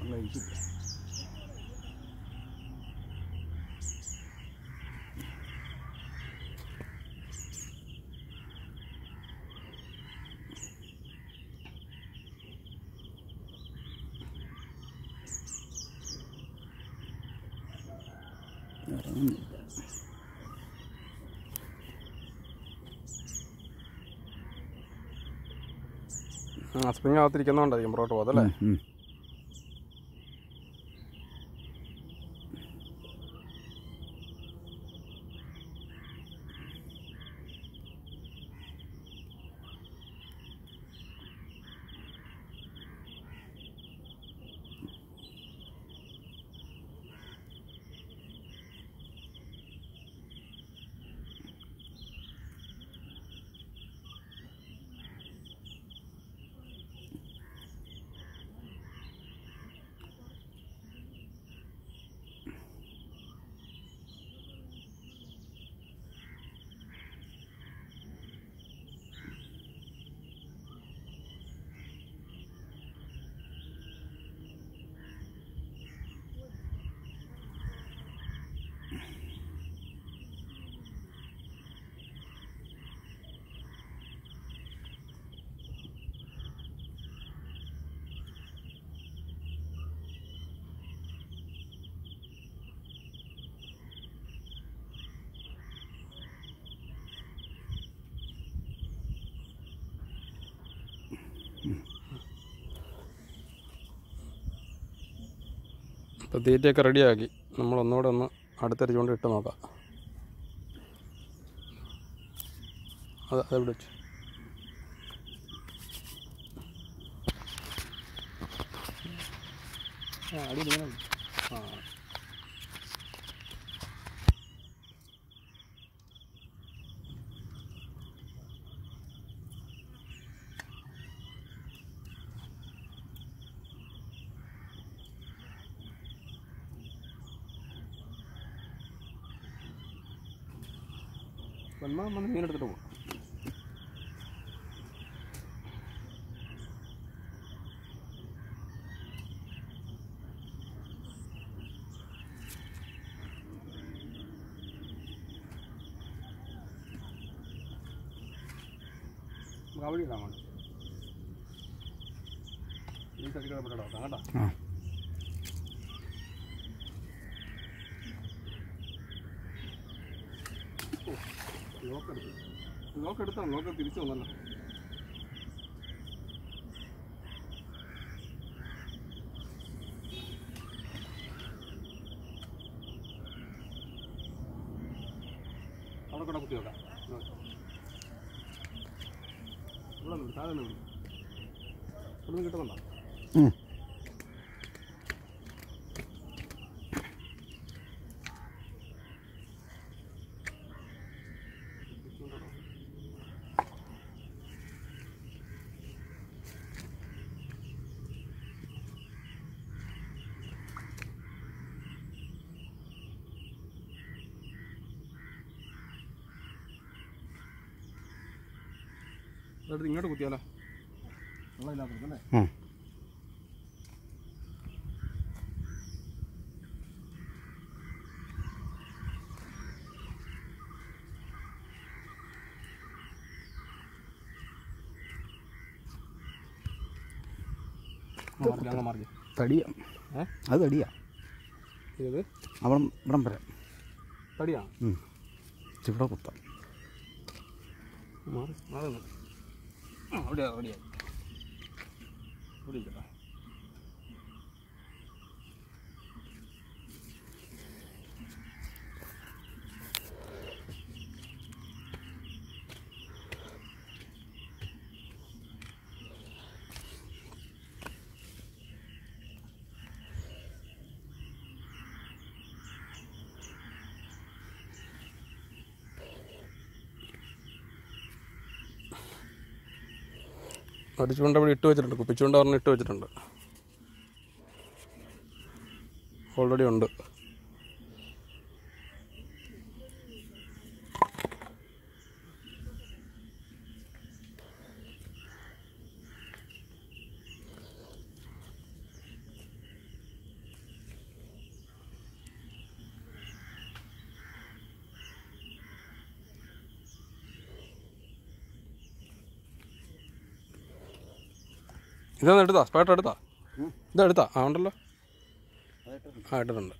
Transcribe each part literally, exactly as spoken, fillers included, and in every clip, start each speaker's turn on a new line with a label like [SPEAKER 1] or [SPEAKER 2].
[SPEAKER 1] കഴിച്ചില്ല. ഇറങ്ങുന്നില്ല.
[SPEAKER 2] സ്പ്രിങ് അകത്തിരിക്കുന്നതുകൊണ്ടായിരിക്കും പുറകോട്ട് പോകത്തല്ലേ? ഇപ്പോൾ തീറ്റയൊക്കെ റെഡിയാക്കി. നമ്മളൊന്നുകൂടെ ഒന്ന് അടുത്തരിച്ചുകൊണ്ട് ഇട്ട് നോക്കാം. അത് അതെവിടെ വെച്ചു? ആ അടി ആ വന്നാൽ വന്ന് മീനെടുത്തിട്ട് പോകും. അവിടെ ഇടാൻ വേണം. ഈ സൈഡിൽ പെട്ടോ കേട്ടോ. ലോക്കെടുത്ത് ലോക്കെടുത്താണ് ലോക്ക് തിരിച്ചു വന്നല്ലോ. അവിടെ കൂടെ കുത്തി നോക്കാം. ഇവിടെ നിന്ന് താഴെ നിന്ന് ഇവിടെ നിന്ന് കിട്ടുന്നുണ്ടോ? അതെടുത്ത് ഇങ്ങോട്ട് കുത്തിയാലോ? വെള്ളമില്ലാത്തല്ലേ?
[SPEAKER 1] തടിയാ. അത് തടിയാ.
[SPEAKER 2] ഇത്
[SPEAKER 1] അവിടെ ഇവിടം വരെ
[SPEAKER 2] തടിയാ.
[SPEAKER 1] ഇവിടെ കുത്താം.
[SPEAKER 2] മാറി മാറുന്നു. ആ അവിടെ റെഡിയായി. ഇവിടെ ഇരിക്കട്ടെ. അടിച്ചുകൊണ്ട് അവിടെ ഇട്ട് വെച്ചിട്ടുണ്ട്. കുപ്പിച്ചുകൊണ്ട് പറഞ്ഞ് ഇട്ട് വെച്ചിട്ടുണ്ട്. ഓൾറെഡി ഉണ്ട്. ഇതൊന്നും എടുത്താ സ്പേട്ടർ എടുത്താ ഇതെടുത്താ ആ ഉണ്ടല്ലോ ആ ഇട്ടിട്ടുണ്ട്.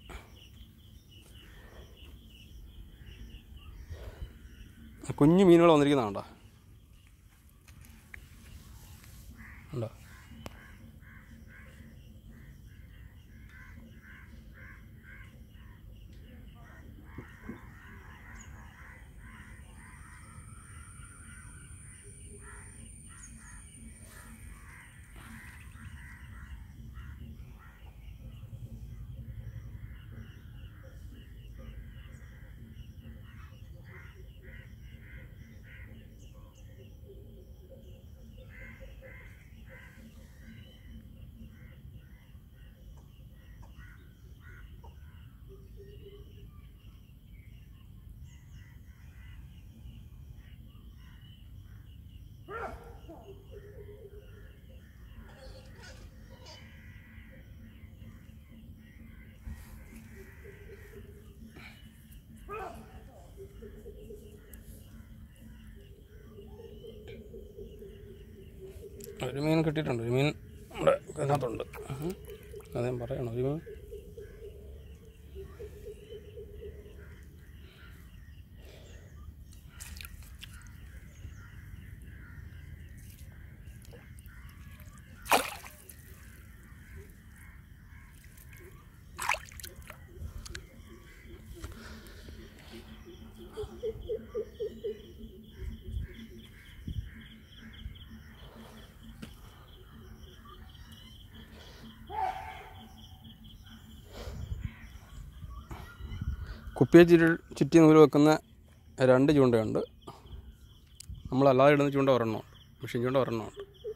[SPEAKER 2] കുഞ്ഞു മീനുകൾ വന്നിരിക്കുന്നതാണ്ടോ ഉണ്ടോ? ഒരു മീൻ കിട്ടിയിട്ടുണ്ട്. ഒരു മീൻ നമ്മുടെ ഇതിനകത്തുണ്ട്. അത് ഞാൻ പറയണം. ഒരു മീൻ കുപ്പിയെ ചുറ്റി ചുറ്റി നൂല് വെക്കുന്ന രണ്ട് ചൂണ്ടയുണ്ട്. നമ്മളല്ലാതെ ഇടുന്ന ചൂണ്ട ഒരെണ്ണം, മെഷീൻ ചൂണ്ട ഒരെണ്ണമുണ്ട്.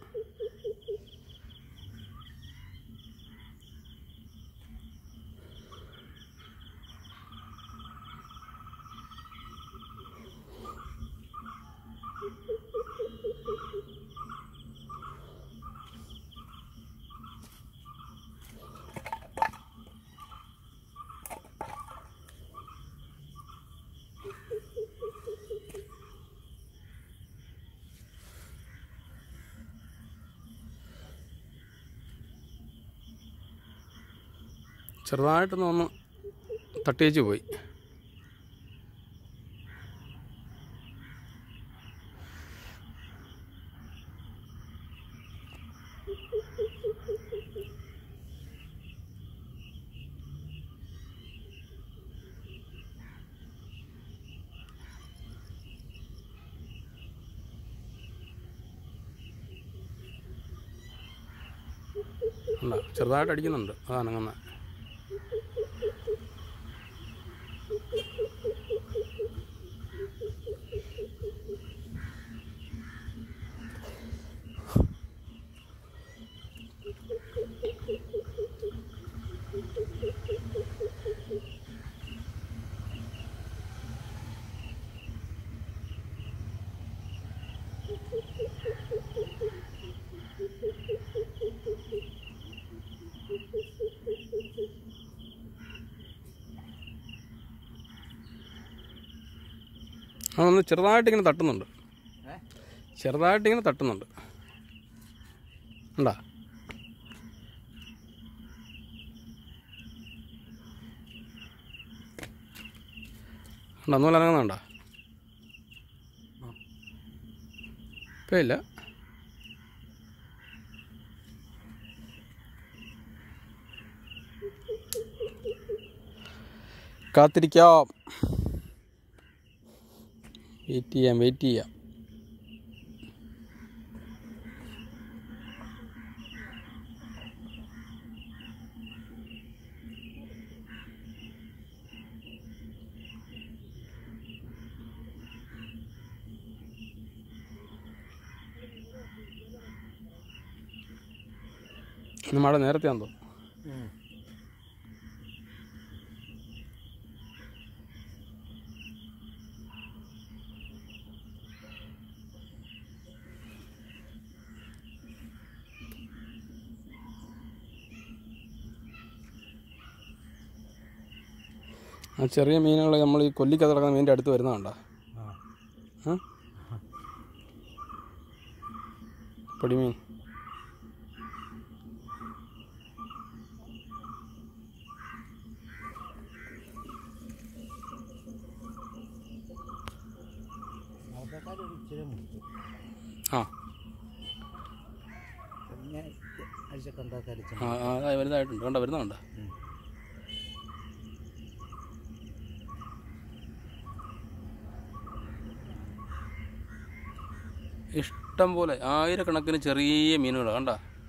[SPEAKER 2] ചെറുതായിട്ടൊന്ന് ഒന്ന് തട്ടിയേച്ച് പോയി. ഉണ്ടോ? ചെറുതായിട്ട് അടിക്കുന്നുണ്ട്. അതാണ് അങ്ങനെ. അതൊന്ന് ചെറുതായിട്ടിങ്ങനെ തട്ടുന്നുണ്ട്. ചെറുതായിട്ടിങ്ങനെ തട്ടുന്നുണ്ട്. ഉണ്ടാ? ഉണ്ടോ? ഒന്നുമില്ല, അനങ്ങുന്നുണ്ടോ? ഇപ്പം ഇല്ല. കാത്തിരിക്കാം, വെയിറ്റ് ചെയ്യാം വെയിറ്റ് ചെയ്യാം ഇന്ന് മഴ നേരത്തെ ആണെന്ന് തോന്നുന്നു. ആ ചെറിയ മീനുകൾ നമ്മൾ ഈ കൊല്ലിക്കകത്ത് കിടക്കുന്ന മീനിൻ്റെ അടുത്ത് വരുന്നതുണ്ടോ? പൊടിമീൻ ആ ആ അതായി വലുതായിട്ടുണ്ട്. കണ്ടോ വരുന്നുണ്ട്. ഇഷ്ടം പോലെ ആയിരക്കണക്കിന് ചെറിയ മീനുകൾ കണ്ട.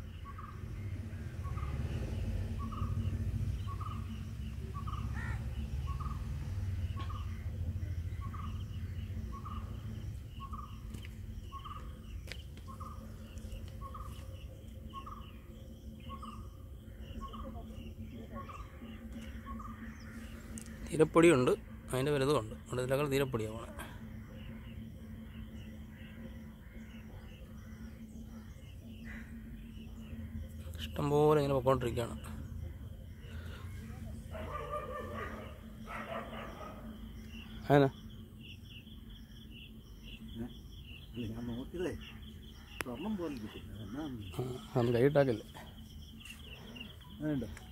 [SPEAKER 2] തീരപ്പൊടിയുണ്ട്, അതിൻ്റെ വലുതുമുണ്ട്. അവിടെ ഇതിലൊക്കെ തീരപ്പൊടിയാണ് പോണേ. ഇഷ്ടംപോലെ ഇങ്ങനെ പൊക്കോണ്ടിരിക്കുകയാണ്. അതിനാ അത് കൈയിട്ടാക്കല്ലേ.